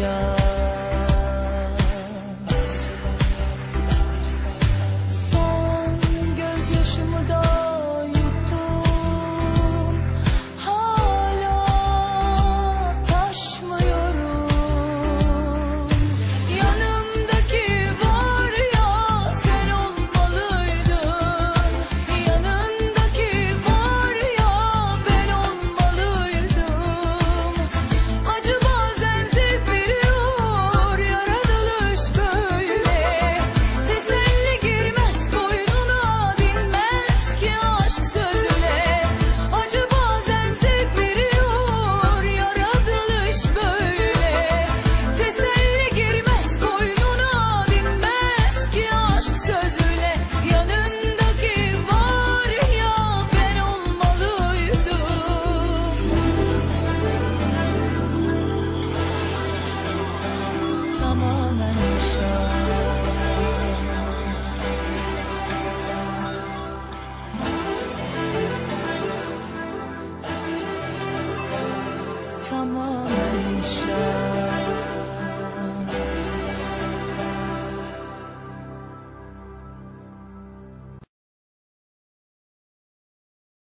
Son gözyaşımı da yuttum, hala taşmıyorum. Yanımdaki var ya, sen olmalıydın. Yanındaki var ya, ben olmalıydım. Acı bazen zevk veriyor, yaratılış böyle. Teselli girmez koynuna, dinmez ki aşk sözüyle. Acı bazen zevk veriyor, yaratılış böyle. Teselli girmez koynuna, dinmez ki aşk sözüyle. Yanındaki var ya, ben olmalıydım. Tamamen şans, tamamen şans.